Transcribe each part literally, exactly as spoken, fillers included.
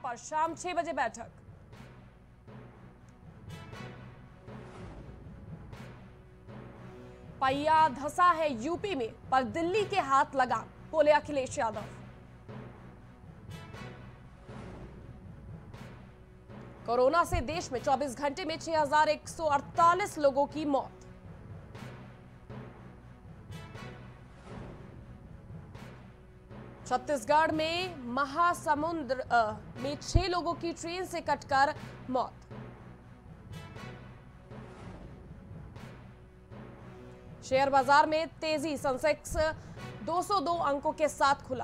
पर शाम छह बजे बैठक। पहिया धंसा है यूपी में, पर दिल्ली के हाथ लगा, बोले अखिलेश यादव। कोरोना से देश में चौबीस घंटे में छह हजार एक सौ अड़तालीस लोगों की मौत। छत्तीसगढ़ में महासमुंद में छह लोगों की ट्रेन से कटकर मौत। शेयर बाजार में तेजी, सेंसेक्स दो सौ दो अंकों के साथ खुला।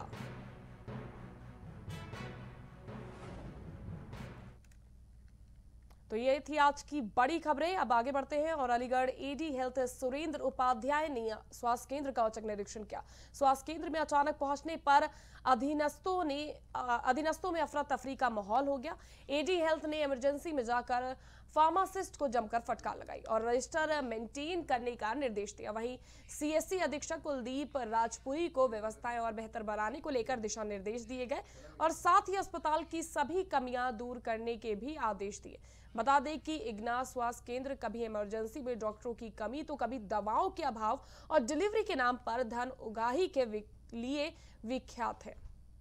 तो ये थी आज की बड़ी खबरें। अब आगे बढ़ते हैं और अलीगढ़ एडी हेल्थ सुरेंद्र उपाध्याय ने स्वास्थ्य केंद्र का औचक निरीक्षण किया। स्वास्थ्य केंद्र में अचानक पहुंचने पर अधीनस्थों ने अधीनस्थों में अफरा तफरी का माहौल हो गया। एडी हेल्थ ने इमरजेंसी में जाकर फार्मासिस्ट को जमकर फटकार लगाई और रजिस्टर मेंटेन करने का निर्देश दिया। वहीं सीएससी अधीक्षक कुलदीप राजपुरी को व्यवस्थाएं और बेहतर बनाने को लेकर दिशा निर्देश दिए गए और साथ ही अस्पताल की सभी कमियां दूर करने के भी आदेश दिए। बता दें कि इग्ना स्वास्थ्य केंद्र कभी इमरजेंसी में डॉक्टरों की कमी तो कभी दवाओं के अभाव और डिलीवरी के नाम पर धन उगाही के लिए विख्यात है।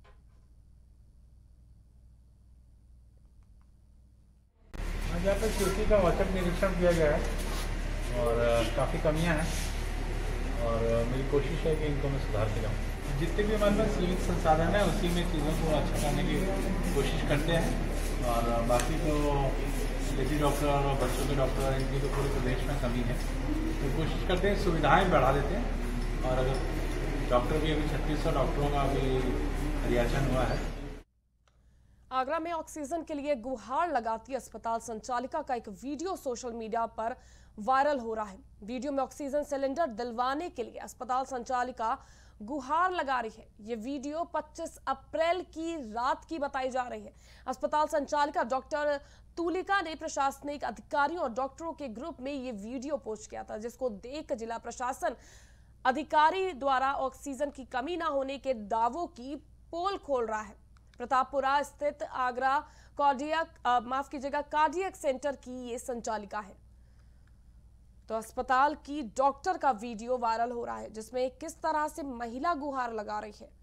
यहाँ पर चौकी का औचक निरीक्षण किया गया है और काफ़ी कमियां हैं और मेरी कोशिश है कि इनको मैं सुधार के जाऊँ। जितने भी हमारे पास सीमित संसाधन है उसी में चीज़ों को अच्छा करने की कोशिश करते हैं और बाकी तो लेडी डॉक्टर और बच्चों के डॉक्टर इनकी तो पूरे प्रदेश में कमी है, तो कोशिश करते हैं सुविधाएँ बढ़ा देते हैं और अगर डॉक्टर भी अभी छत्तीस सौ डॉक्टरों का अभी रिएक्शन हुआ है। आगरा में ऑक्सीजन के लिए गुहार लगाती अस्पताल संचालिका का एक वीडियो सोशल मीडिया पर वायरल हो रहा है। वीडियो में ऑक्सीजन सिलेंडर दिलवाने के लिए अस्पताल संचालिका गुहार लगा रही है। ये वीडियो पच्चीस अप्रैल की रात की बताई जा रही है। अस्पताल संचालिका डॉक्टर तुलिका ने प्रशासनिक अधिकारियों और डॉक्टरों के ग्रुप में ये वीडियो पोस्ट किया था, जिसको देख जिला प्रशासन अधिकारी द्वारा ऑक्सीजन की कमी न होने के दावों की पोल खोल रहा है। प्रतापपुरा स्थित आगरा कार्डियक माफ कीजिएगा कार्डियक सेंटर की ये संचालिका है। तो अस्पताल की डॉक्टर का वीडियो वायरल हो रहा है, जिसमें किस तरह से महिला गुहार लगा रही है।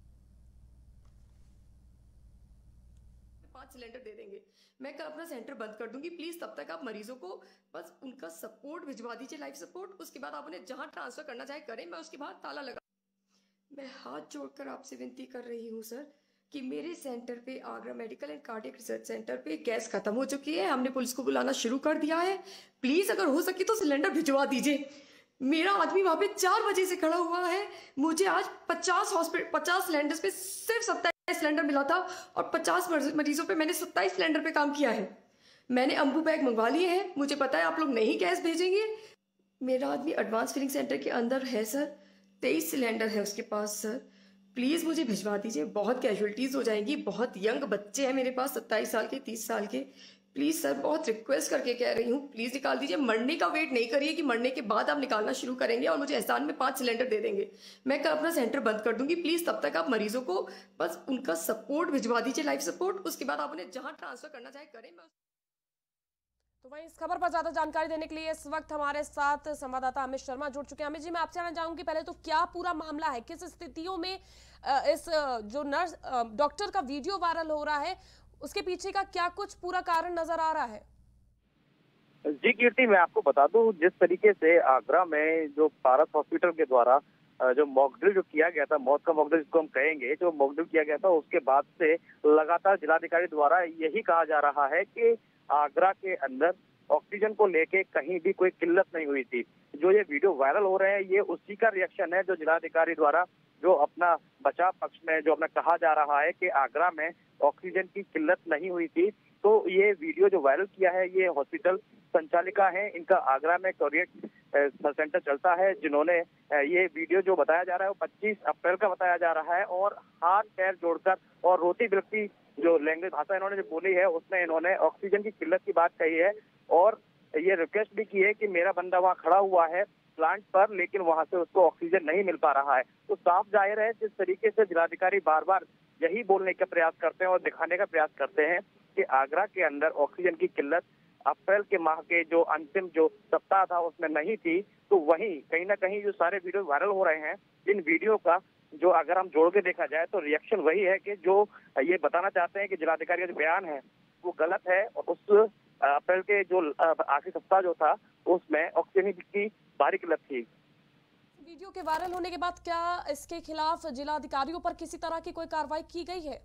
पांच सिलेंडर दे देंगे, मैं कल अपना सेंटर बंद कर दूंगी। प्लीज तब तक आप मरीजों को बस उनका सपोर्ट भिजवा दीजिए, लाइफ सपोर्ट। उसके बाद आप उन्हें जहां ट्रांसफर करना चाहे करें, मैं उसके बाद ताला लगा। मैं हाथ जोड़कर आपसे विनती कर रही हूँ सर कि मेरे सेंटर पे Agra medical and cardiac research centre पे गैस खत्म हो चुकी है। हमने पुलिस को बुलाना शुरू कर दिया है। प्लीज अगर हो सके तो सिलेंडर भिजवा दीजिए। मेरा आदमी वहां पे चार बजे से खड़ा हुआ है। मुझे आज पचास हॉस्पिटल पचास सिलेंडर्स पे सिर्फ सत्ताईस सिलेंडर मिला था और पचास मरीजों पे मैंने सत्ताईस सिलेंडर पे काम किया है। मैंने अम्बू बैग मंगवा लिए हैं। मुझे पता है आप लोग नहीं गैस भेजेंगे। मेरा आदमी एडवांस फिलिंग सेंटर के अंदर है सर, तेईस सिलेंडर है उसके पास सर। प्लीज मुझे भिजवा दीजिए, बहुत कैजुअलिटीज हो जाएंगी। बहुत यंग बच्चे हैं मेरे पास, सत्ताईस साल के, तीस साल के। प्लीज सर, बहुत रिक्वेस्ट करके कह रही हूँ, प्लीज निकाल दीजिए। मरने का वेट नहीं करिए कि मरने के बाद आप निकालना शुरू करेंगे और मुझे एहसान में पांच सिलेंडर दे देंगे। मैं कल अपना सेंटर बंद कर दूंगी। प्लीज तब तक आप मरीजों को बस उनका सपोर्ट भिजवा दीजिए, लाइफ सपोर्ट। उसके बाद आप उन्हें जहां ट्रांसफर करना चाहे करें। मैं तो वहीं इस खबर पर ज्यादा जानकारी देने के लिए इस वक्त हमारे साथ संवाददाता अमित शर्मा जुड़ चुके हैं। अमित जी, मैं आपसे जानना चाहूंगी पहले तो क्या पूरा मामला है, किस स्थितियों में इस जो नर्स डॉक्टर का वीडियो वायरल हो रहा है, उसके पीछे का क्या कुछ पूरा कारण नजर आ रहा है? जी कीर्ति, मैं आपको बता दूं, जिस तरीके से आगरा में जो पारस हॉस्पिटल के द्वारा जो मॉकड्रिल जो किया गया था, मौत का मॉकड्रिल जिसको हम कहेंगे, जो मॉकड्रिल किया गया था, उसके बाद से लगातार जिलाधिकारी द्वारा यही कहा जा रहा है कि आगरा के अंदर ऑक्सीजन को लेके कहीं भी कोई किल्लत नहीं हुई थी। जो ये वीडियो वायरल हो रहे हैं, ये उसी का रिएक्शन है जो जिलाधिकारी द्वारा जो अपना बचाव पक्ष में जो अपना कहा जा रहा है कि आगरा में ऑक्सीजन की किल्लत नहीं हुई थी। तो ये वीडियो जो वायरल किया है, ये हॉस्पिटल संचालिका है, इनका आगरा में कार्डियक सेंटर चलता है, जिन्होंने ये वीडियो जो बताया जा रहा है वो पच्चीस अप्रैल का बताया जा रहा है और हाथ पैर जोड़कर और रोती बिलखती जो लैंग्वेज भाषा इन्होंने जो बोली है, उसमें इन्होंने ऑक्सीजन की किल्लत की बात कही है और ये रिक्वेस्ट भी की है कि मेरा बंदा वहाँ खड़ा हुआ है प्लांट पर, लेकिन वहां से उसको ऑक्सीजन नहीं मिल पा रहा है। तो साफ जाहिर है जिस तरीके से जिलाधिकारी बार बार यही बोलने का प्रयास करते हैं और दिखाने का प्रयास करते हैं कि आगरा के अंदर ऑक्सीजन की किल्लत अप्रैल के माह के जो अंतिम जो सप्ताह था उसमें नहीं थी। तो वहीं कहीं ना कहीं जो सारे वीडियो वायरल हो रहे हैं, इन वीडियो का जो अगर हम जोड़ के देखा जाए तो रिएक्शन वही है कि जो ये बताना चाहते हैं कि जिलाधिकारी का जो बयान है वो गलत है। और उस अप्रैल के जो आखिरी सप्ताह जो था उसमें ऑक्सीजन की भारी किल्लत थी। वीडियो के वायरल होने के बाद क्या इसके खिलाफ जिलाधिकारियों पर किसी तरह की कोई कार्रवाई की गई है?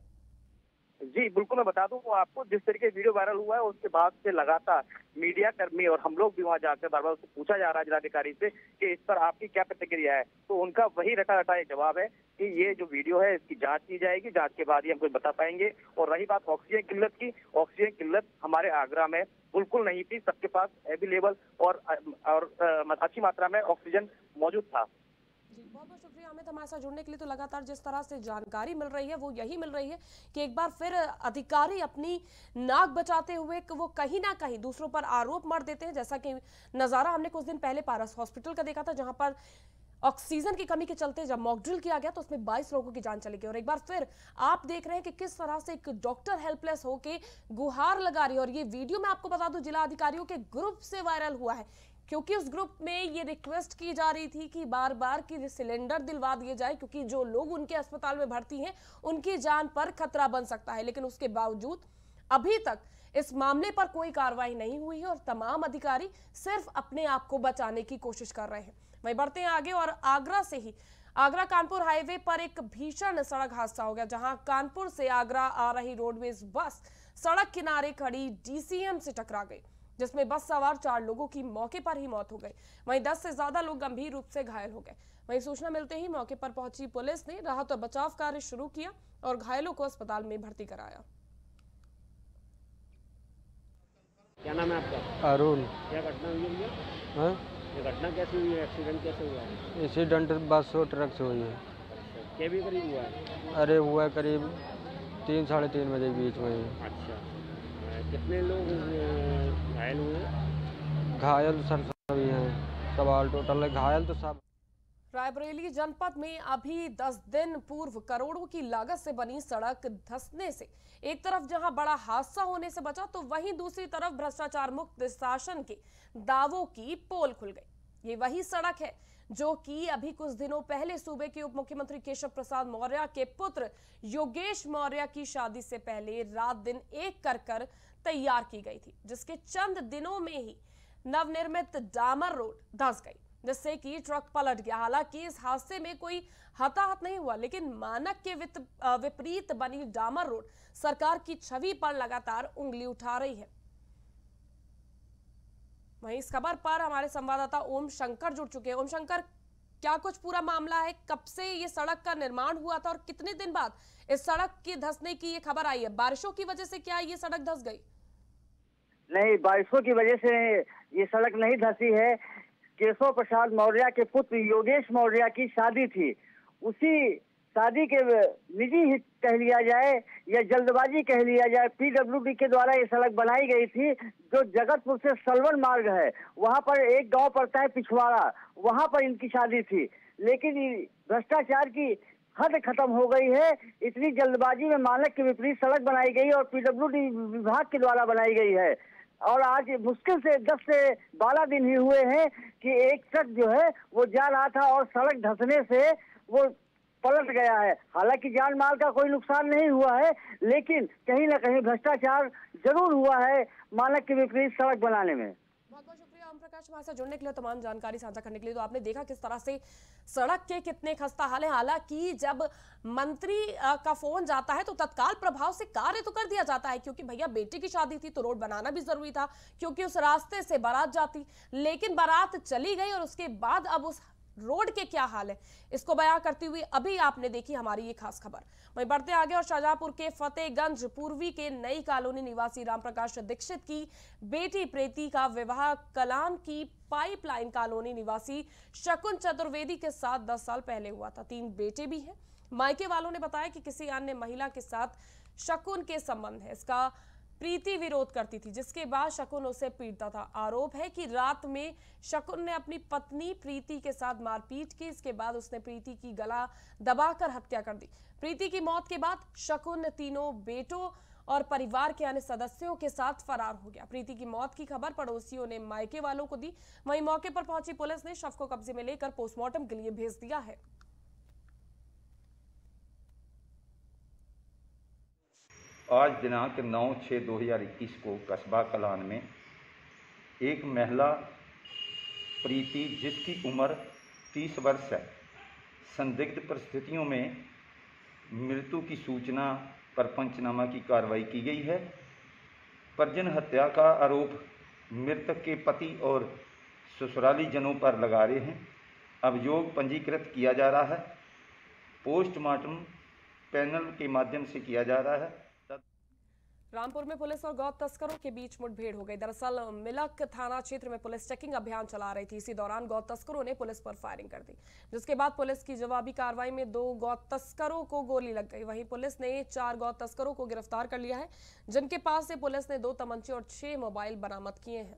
जी बिल्कुल, मैं बता दूं वो आपको, जिस तरीके वीडियो वायरल हुआ है उसके बाद से लगातार मीडिया कर्मी और हम लोग भी वहां जाकर बार बार उससे पूछा जा रहा है जिलाधिकारी से कि इस पर आपकी क्या प्रतिक्रिया है। तो उनका वही रटा रटा एक जवाब है कि ये जो वीडियो है इसकी जांच की जाएगी, जांच के बाद ही हम कुछ बता पाएंगे। और रही बात ऑक्सीजन किल्लत की, ऑक्सीजन किल्लत हमारे आगरा में बिल्कुल नहीं थी, सबके पास अवेलेबल और और अच्छी मात्रा में ऑक्सीजन मौजूद था। जी, बहुत बहुत शुक्रिया अमित हमारे साथ जुड़ने के लिए। तो लगातार जिस तरह से जानकारी मिल रही है वो यही मिल रही है कि एक बार फिर अधिकारी अपनी नाक बचाते हुए वो कहीं ना कहीं दूसरों पर आरोप मर देते हैं। जैसा कि नजारा हमने कुछ दिन पहले पारस हॉस्पिटल का देखा था, जहां पर ऑक्सीजन की कमी के चलते जब मॉक ड्रिल किया गया तो उसमें बाईस लोगों की जान चली गई। और एक बार फिर आप देख रहे हैं कि किस तरह से एक डॉक्टर हेल्पलेस होके गुहार लगा रही है। और ये वीडियो मैं आपको बता दूं जिला अधिकारियों के ग्रुप से वायरल हुआ है, क्योंकि उस ग्रुप में ये रिक्वेस्ट की जा रही थी कि बार बार कि सिलेंडर दिलवा दिए जाए, क्योंकि जो लोग उनके अस्पताल में भर्ती हैं उनकी जान पर खतरा बन सकता है। लेकिन उसके बावजूद अभी तक इस मामले पर कोई कार्रवाई नहीं हुई है और तमाम अधिकारी सिर्फ अपने आप को बचाने की कोशिश कर रहे हैं। वहीं बढ़ते हैं आगे और आगरा से ही आगरा कानपुर हाईवे पर एक भीषण सड़क हादसा हो गया, जहां कानपुर से आगरा आ रही रोडवेज बस सड़क किनारे खड़ी डीसीएम से टकरा गई, जिसमें बस सवार चार लोगों की मौके पर ही मौत हो गई। वहीं दस से ज्यादा लोग गंभीर रूप से घायल हो गए। वहीं सूचना मिलते ही मौके पर पहुंची पुलिस ने राहत और बचाव कार्य शुरू किया और घायलों को अस्पताल में भर्ती कराया। क्या नाम है आपका? अरुण। क्या घटना हुई है भैया? हाँ, ये घटना कैसे हुई है? एक्सीडेंट कैसे हुआ है? एक्सीडेंट बस और ट्रक से हुई है। अच्छा, क्या भी करीब हुआ है? अरे हुआ है करीब तीन साढ़े तीन बजे के बीच में ही। अच्छा, अ, कितने लोग अ, घायल हुए? घायल सर सभी हैं, सवाल टोटल है, घायल तो सब। रायबरेली जनपद में अभी दस दिन पूर्व करोड़ों की लागत से बनी सड़क धंसने से एक तरफ जहां बड़ा हादसा होने से बचा, तो वहीं दूसरी तरफ भ्रष्टाचार मुक्त शासन के दावों की पोल खुल गई। ये वही सड़क है जो कि अभी कुछ दिनों पहले सूबे के उप मुख्यमंत्री केशव प्रसाद मौर्य के पुत्र योगेश मौर्य की शादी से पहले रात दिन एक कर कर तैयार की गई थी, जिसके चंद दिनों में ही नवनिर्मित डामर रोड धंस गई, जिससे कि ट्रक पलट गया। हालांकि इस हादसे में कोई हताहत नहीं हुआ, लेकिन मानक के विपरीत बनी डामर रोड सरकार की छवि पर लगातार उंगली उठा रही है। वहीं इस खबर पर हमारे संवाददाता ओम शंकर जुड़ चुके हैं। ओम शंकर, क्या कुछ पूरा मामला है? कब से ये सड़क का निर्माण हुआ था और कितने दिन बाद इस सड़क की धंसने की ये खबर आई है? बारिशों की वजह से क्या ये सड़क धंस गई? नहीं, बारिशों की वजह से ये सड़क नहीं धंसी है। केशव प्रसाद मौर्य के पुत्र योगेश मौर्य की शादी थी, उसी शादी के निजी हित कह लिया जाए या जल्दबाजी कह लिया जाए, पीडब्ल्यूडी के द्वारा ये सड़क बनाई गई थी। जो जगतपुर से सलवन मार्ग है वहां पर एक गांव पड़ता है पिछवाड़ा, वहां पर इनकी शादी थी। लेकिन भ्रष्टाचार की हद खत्म हो गई है। इतनी जल्दबाजी में मानक के विपरीत सड़क बनाई गई और पीडब्ल्यूडी विभाग के द्वारा बनाई गई है। और आज मुश्किल से दस से बारह दिन ही हुए हैं कि एक ट्रक जो है वो जा रहा था और सड़क धंसने से वो पलट गया है। हालांकि जान माल का कोई नुकसान नहीं हुआ है, लेकिन कहीं ना कहीं भ्रष्टाचार जरूर हुआ है मानक के विपरीत सड़क बनाने में। बहुत बहुत शुक्रिया ओम प्रकाश हमारे साथ जुड़ने के लिए, तमाम जानकारी साझा करने के लिए। तो आपने देखा किस तरह से सड़क के कितने खस्ता हाल है। हालांकि जब मंत्री का फोन जाता है तो तत्काल प्रभाव से कार्य तो कर दिया जाता है, क्योंकि भैया बेटे की शादी थी तो रोड बनाना भी जरूरी था, क्योंकि उस रास्ते से बारात जाती। लेकिन बारात चली गई और उसके बाद अब उस रोड के क्या हाल है, इसको बयां करती हुई अभी आपने देखी हमारी ये खास खबर। वहीं बढ़ते आगे और शाहजहांपुर के फतेहगंज पूर्वी के नई कॉलोनी निवासी रामप्रकाश दीक्षित की बेटी प्रीति का विवाह कलान की पाइपलाइन कॉलोनी निवासी शकुन चतुर्वेदी के साथ दस साल पहले हुआ था। तीन बेटे भी हैं। मायके वालों ने बताया कि किसी अन्य महिला के साथ शकुन के संबंध है। इसका प्रीति विरोध करती थी, जिसके बाद शकुन उसे पीटता था। आरोप है कि रात में शकुन ने अपनी पत्नी प्रीति के साथ मारपीट की। इसके बाद उसने प्रीति की गला दबाकर हत्या कर दी। प्रीति की मौत के बाद शकुन तीनों बेटों और परिवार के अन्य सदस्यों के साथ फरार हो गया। प्रीति की मौत की खबर पड़ोसियों ने मायके वालों को दी। वहीं मौके पर पहुंची पुलिस ने शव को कब्जे में लेकर पोस्टमार्टम के लिए भेज दिया है। आज दिनांक नौ छः दो हज़ार इक्कीस को कस्बा कलान में एक महिला प्रीति, जिसकी उम्र तीस वर्ष है, संदिग्ध परिस्थितियों में मृत्यु की सूचना पर पंचनामा की कार्रवाई की गई है। परिजन हत्या का आरोप मृतक के पति और ससुराली जनों पर लगा रहे हैं। अभियोग पंजीकृत किया जा रहा है। पोस्टमार्टम पैनल के माध्यम से किया जा रहा है। रामपुर में पुलिस और गौ तस्करों के बीच मुठभेड़ हो गई। दरअसल मिलक थाना क्षेत्र में पुलिस चेकिंग अभियान चला रही थी। इसी दौरान गौ तस्करों ने पुलिस पर फायरिंग कर दी, जिसके बाद पुलिस की जवाबी कार्रवाई में दो गौ तस्करों को गोली लग गई। वहीं पुलिस ने चार गौ तस्करों को गिरफ्तार कर लिया है, जिनके पास से पुलिस ने दो तमंचे और छह मोबाइल बरामद किए हैं।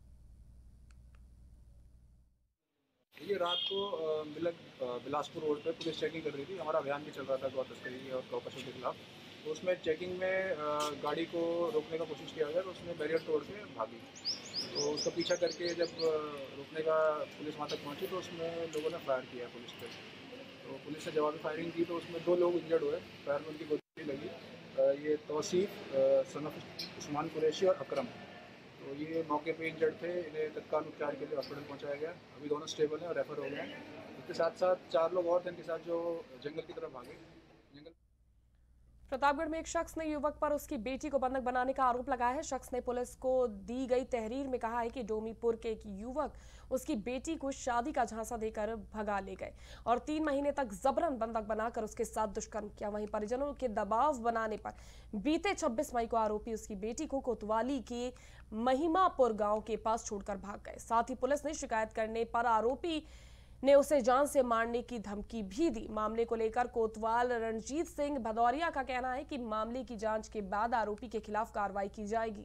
ये रात को मिलक बिलासपुर रोड पे पुलिस चेकिंग कर रही थी। हमारा अभियान भी चल रहा था गौ तस्करी और गौ पशु के खिलाफ। तो उसमें चेकिंग में गाड़ी को रोकने का कोशिश किया गया, तो उसने बैरियर तोड़ के भागी। तो उसका पीछा करके जब रोकने का पुलिस वहाँ तक पहुँची तो उसमें लोगों ने फायर किया पुलिस पे। तो पुलिस ने जवाबी फायरिंग की तो उसमें दो लोग इंजर्ड हुए। पैर में उनकी गोली लगी। ये तौसीफ सन ऑफ उस्मान कुरैशी और अकरम, तो ये मौके पे इंजर्ड थे। इन्हें तत्काल उपचार के लिए हॉस्पिटल पहुँचाया गया। अभी दोनों स्टेबल हैं और रेफर हो गए हैं। इसके साथ साथ चार लोग और थे इनके साथ जो जंगल की तरफ भागे। जंगल प्रतापगढ़ में एक शख्स ने युवक पर उसकी बेटी को बंधक बनाने का आरोप लगाया है। शख्स ने पुलिस को दी गई तहरीर में कहा है कि डोमीपुर के एक युवक उसकी बेटी को शादी का झांसा देकर भगा ले गए और तीन महीने तक जबरन बंधक बनाकर उसके साथ दुष्कर्म किया। वहीं परिजनों के दबाव बनाने पर बीते छब्बीस मई को आरोपी उसकी बेटी को कोतवाली के महिमापुर गांव के पास छोड़कर भाग गए। साथ ही पुलिस ने शिकायत करने पर आरोपी ने उसे जान से मारने की धमकी भी दी। मामले को लेकर कोतवाल रणजीत सिंह भदौरिया का कहना है कि मामले की जांच के बाद आरोपी के खिलाफ कार्रवाई की जाएगी।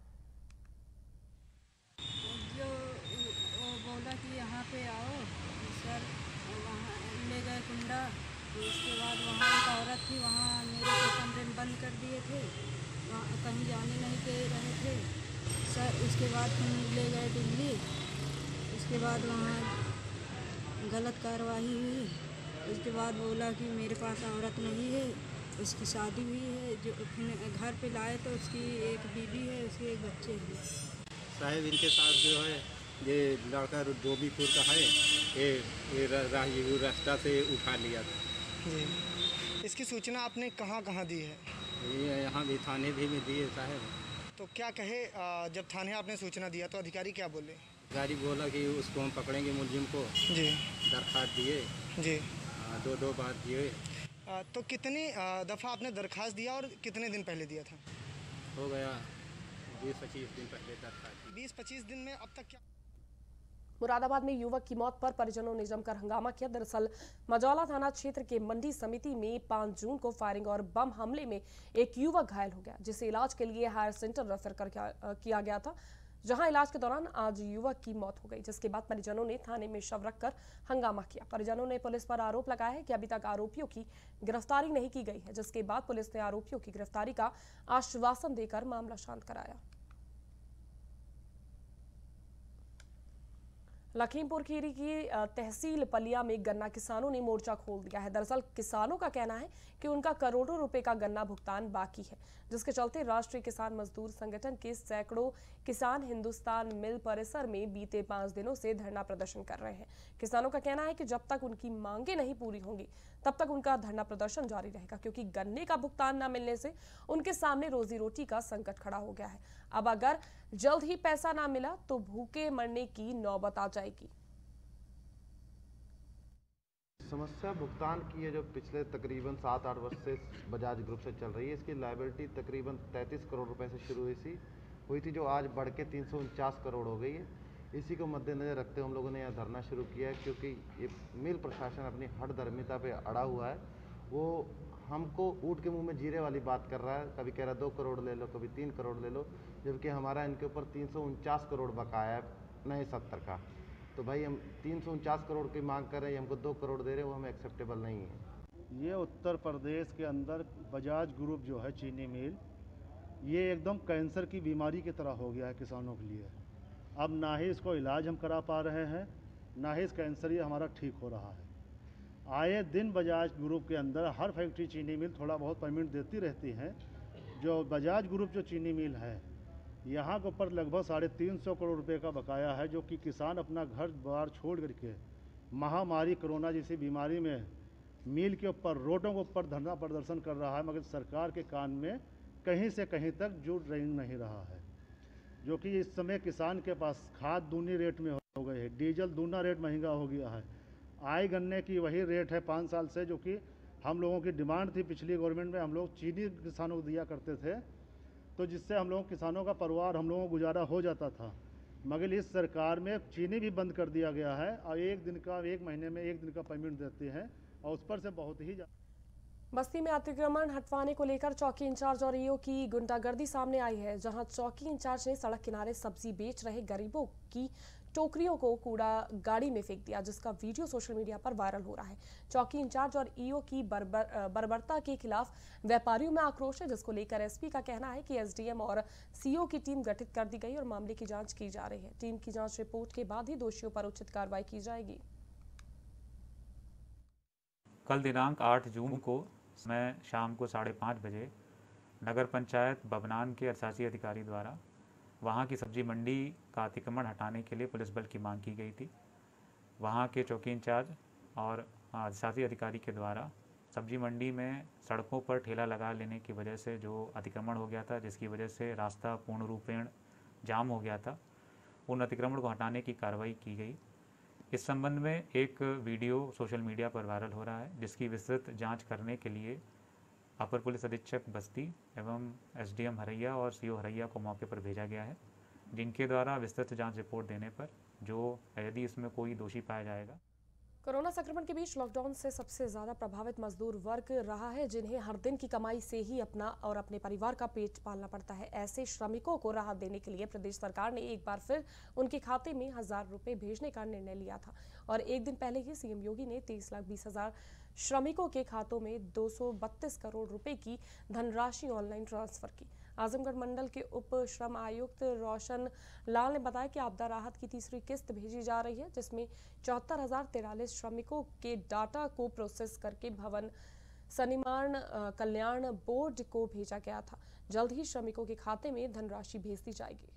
जो वो बोला कि यहाँ पे आओ सर, वहाँ ले गए कुंडा। तो उसके बाद वहाँ एक औरत थी, वहाँ मेरे को कमरे में बंद कर दिए थे, वहाँ कहीं जाने नहीं दे रहे थे सर। उसके बाद फिर ले गए दिल्ली। उसके बाद वहाँ गलत कार्रवाई हुई। उसके बाद बोला कि मेरे पास औरत नहीं है, उसकी शादी हुई है। जो फिर घर पे लाए तो उसकी एक बीवी है, उसके एक बच्चे हैं। साहब इनके साथ जो है ये लड़का डोमीपुर का है, ये ये रास्ता से उठा लिया था जी। इसकी सूचना आपने कहाँ कहाँ दी है? ये यहाँ भी थाने भी में दिए साहब। तो क्या कहे जब थाने आपने सूचना दिया तो अधिकारी क्या बोले? गाड़ी बोला कि उसको हम पकड़ेंगे मुलजिम को जी। दरखास्त दिए जी, आ, दो दो बार दिए। तो कितनी दफ़ा आपने दरखास्त दिया और कितने दिन पहले दिया था? हो गया बीस पच्चीस दिन पहले दरखास्त। बीस पच्चीस दिन में अब तक क्या? मुरादाबाद में युवक की मौत पर परिजनों ने जमकर हंगामा किया। दरअसल मजौला थाना क्षेत्र के मंडी समिति में पाँच जून को फायरिंग और बम हमले में एक युवक घायल हो गया, जिसे इलाज के लिए हायर सेंटर रेफर कर किया गया था, जहां इलाज के दौरान आज युवक की मौत हो गई। जिसके बाद परिजनों ने थाने में शव रखकर हंगामा किया। परिजनों ने पुलिस पर आरोप लगाया है कि अभी तक आरोपियों की गिरफ्तारी नहीं की गई है, जिसके बाद पुलिस ने आरोपियों की गिरफ्तारी का आश्वासन देकर मामला शांत कराया। लखीमपुर खीरी की तहसील पलिया में गन्ना किसानों ने मोर्चा खोल दिया है। दरअसल किसानों का कहना है कि उनका करोड़ों रुपए का गन्ना भुगतान बाकी है, जिसके चलते राष्ट्रीय किसान मजदूर संगठन के सैकड़ों किसान हिंदुस्तान मिल परिसर में बीते पांच दिनों से धरना प्रदर्शन कर रहे हैं। किसानों का कहना है कि जब तक उनकी मांगे नहीं पूरी होंगी तब तक उनका धरना प्रदर्शन जारी रहेगा, क्योंकि गन्ने का भुगतान न मिलने से उनके सामने रोजी रोटी का संकट खड़ा हो गया है। अब अगर जल्द ही पैसा ना मिला तो भूखे मरने की नौबत आ जाएगी। समस्या भुगतान की है जो पिछले तकरीबन सात आठ वर्ष से बजाज ग्रुप से चल रही है। इसकी लायबिलिटी तकरीबन तैंतीस करोड़ रुपए से शुरू हुई थी हुई थी जो आज बढ़ के तीन सौ उनचास करोड़ हो गई है। इसी को मद्देनजर रखते हम लोगों ने यह धरना शुरू किया है, क्योंकि ये मिल प्रशासन अपनी हठधर्मिता पे अड़ा हुआ है। वो हमको ऊँट के मुंह में जीरे वाली बात कर रहा है। कभी कह रहा है दो करोड़ ले लो, कभी तीन करोड़ ले लो, जबकि हमारा इनके ऊपर तीन सौ उनचास करोड़ बकाया है नए सत्तर का। तो भाई हम तीन सौ उनचास करोड़ की मांग कर रहे हैं, हमको दो करोड़ दे रहे हैं, वो हमें एक्सेप्टेबल नहीं है। ये उत्तर प्रदेश के अंदर बजाज ग्रुप जो है चीनी मिल, ये एकदम कैंसर की बीमारी की तरह हो गया है किसानों के लिए। अब ना ही इसको इलाज हम करा पा रहे हैं, ना ही इस कैंसर ये हमारा ठीक हो रहा है। आए दिन बजाज ग्रुप के अंदर हर फैक्ट्री चीनी मिल थोड़ा बहुत पेमेंट देती रहती हैं। जो बजाज ग्रुप जो चीनी मिल है, यहाँ के ऊपर लगभग साढ़े तीन सौ करोड़ रुपए का बकाया है, जो कि किसान अपना घर बार छोड़ करके महामारी कोरोना जैसी बीमारी में मिल के ऊपर रोडों के ऊपर धरना प्रदर्शन कर रहा है, मगर सरकार के कान में कहीं से कहीं तक जुड़ रही नहीं रहा है। जो कि इस समय किसान के पास खाद दूनी रेट में हो गई है, डीजल दूना रेट महंगा हो गया है, आय गन्ने की वही रेट है पाँच साल से, जो कि हम लोगों की डिमांड थी पिछली गवर्नमेंट में। हम लोग चीनी किसानों को दिया करते थे, तो जिससे हम लोग किसानों का परिवार हम लोगों को गुजारा हो जाता था। मगर इस सरकार में चीनी भी बंद कर दिया गया है और एक दिन का एक महीने में एक दिन का पेमेंट देते हैं, और उस पर से बहुत ही बस्ती में अतिक्रमण हटवाने को लेकर चौकी इंचार्ज और ईओ की गुंडागर्दी सामने आई है, जहां चौकी इंचार्ज ने सड़क किनारे सब्जी बेच रहे गरीबों की टोकरियों को कूड़ा गाड़ी में फेंक दिया, जिसका वीडियो सोशल मीडिया पर वायरल हो रहा है। चौकी इंचार्ज और ईओ की बर्बर बर्बरता के खिलाफ व्यापारियों में आक्रोश है, जिसको लेकर एसपी का कहना है कि एसडीएम और सीओ की टीम गठित कर दी गई और मामले की जांच की जा रही है। टीम की जांच रिपोर्ट के बाद ही दोषियों पर उचित कार्रवाई की जाएगी। कल दिनांक आठ जून को मैं शाम को साढ़े पाँच बजे नगर पंचायत बबनान के अरसासी अधिकारी द्वारा वहाँ की सब्जी मंडी का अतिक्रमण हटाने के लिए पुलिस बल की मांग की गई थी। वहाँ के चौकी इंचार्ज और अरसासी अधिकारी के द्वारा सब्जी मंडी में सड़कों पर ठेला लगा लेने की वजह से जो अतिक्रमण हो गया था, जिसकी वजह से रास्ता पूर्ण रूपेण जाम हो गया था, उन अतिक्रमण को हटाने की कार्रवाई की गई। इस संबंध में एक वीडियो सोशल मीडिया पर वायरल हो रहा है, जिसकी विस्तृत जांच करने के लिए अपर पुलिस अधीक्षक बस्ती एवं एसडीएम हरैया और सीओ हरैया को मौके पर भेजा गया है, जिनके द्वारा विस्तृत जांच रिपोर्ट देने पर जो यदि इसमें कोई दोषी पाया जाएगा। कोरोना संक्रमण के बीच लॉकडाउन से सबसे ज्यादा प्रभावित मजदूर वर्ग रहा है, जिन्हें हर दिन की कमाई से ही अपना और अपने परिवार का पेट पालना पड़ता है। ऐसे श्रमिकों को राहत देने के लिए प्रदेश सरकार ने एक बार फिर उनके खाते में हजार रुपए भेजने का निर्णय लिया था और एक दिन पहले ही सीएम योगी ने तेईस लाख बीस हजार श्रमिकों के खातों में दो सौ बत्तीस करोड़ रुपए की धनराशि ऑनलाइन ट्रांसफर की। आजमगढ़ मंडल के उप श्रम आयुक्त रोशन लाल ने बताया कि आपदा राहत की तीसरी किस्त भेजी जा रही है, जिसमें चौहत्तर हजार तिरालीस श्रमिकों के डाटा को प्रोसेस करके भवन सनिर्माण कल्याण बोर्ड को भेजा गया था। जल्द ही श्रमिकों के खाते में धनराशि भेज दी जाएगी।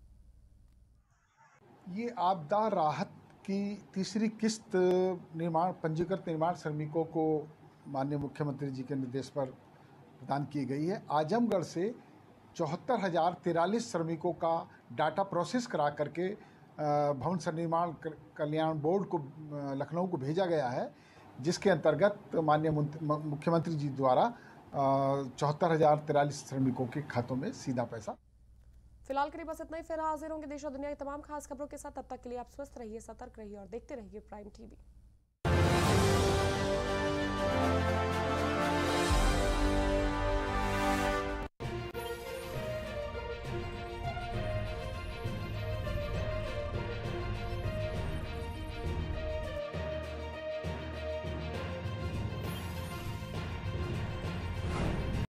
ये आपदा राहत की तीसरी किस्त निर्माण पंजीकृत निर्माण श्रमिकों को माननीय मुख्यमंत्री जी के निर्देश पर प्रदान की गई है। आजमगढ़ से चौहत्तर हजार तिरालीस श्रमिकों का डाटा प्रोसेस करा करके भवन सन्निर्माण कल्याण बोर्ड को लखनऊ को भेजा गया है, जिसके अंतर्गत माननीय मुख्यमंत्री जी द्वारा चौहत्तर हजार तिरालीस श्रमिकों के खातों में सीधा पैसा। फिलहाल के लिए बस इतना ही। फिर हाजिर होंगे देश और दुनिया की तमाम खास खबरों के साथ। तब तक के लिए आप स्वस्थ रहिए, सतर्क रहिए और देखते रहिए प्राइम टीवी।